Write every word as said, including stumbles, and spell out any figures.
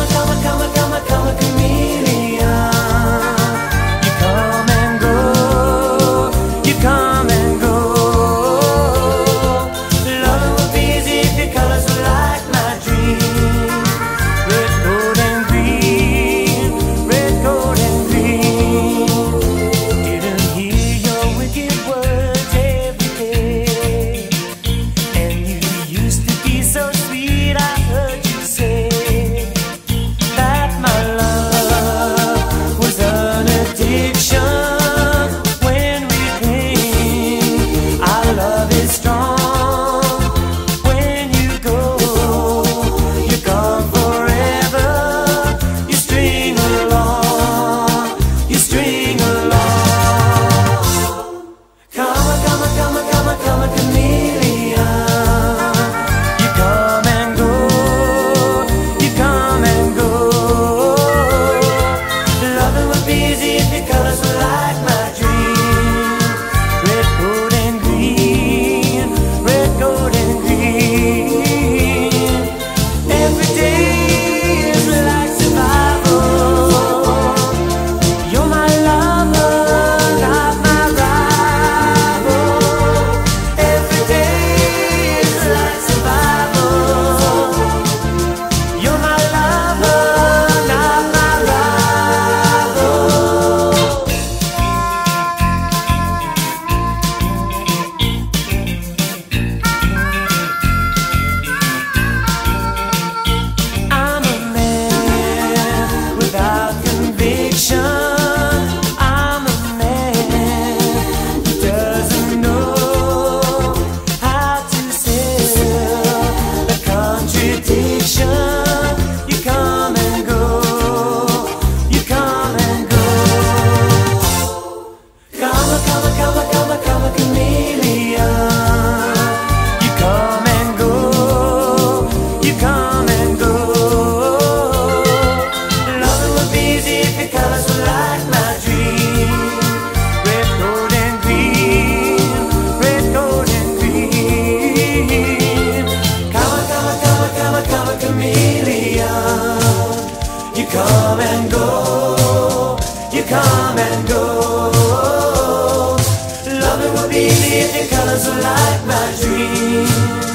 come a, come a, come a, come a chameleon. You come and go, you come and go. Loving would be easy if your colors were like my dream. Red, gold and green, red, gold and green. Didn't hear your wicked words every day, and you used to be so sweet. I heard you say that my love was an addiction. When we cling, our love is strong. When you go, you're gone forever. You string along, you string along. Come a, come a, come a, come a, come a chameleon. You come and go, you come and go. Loving would be easy if your colors were like my dream. Red, gold and green, red, gold and green. Every day is like survival. You're my lover, not my rival. Every day is like survival. You're my lover, not my rival. I'm a man without conviction. I'm a man who doesn't know how to sell the contradiction. You come and go, you come and go. Come a, come a, come a, come a, come a chameleon. You come and go, you come and go. Loving would be easy if your colors were like my dream. Red, gold and green, red, gold and green. Come a, come a, come a, come a, come a chameleon. You come and go, you come and go. Loving would be easy if your colors were like my dream.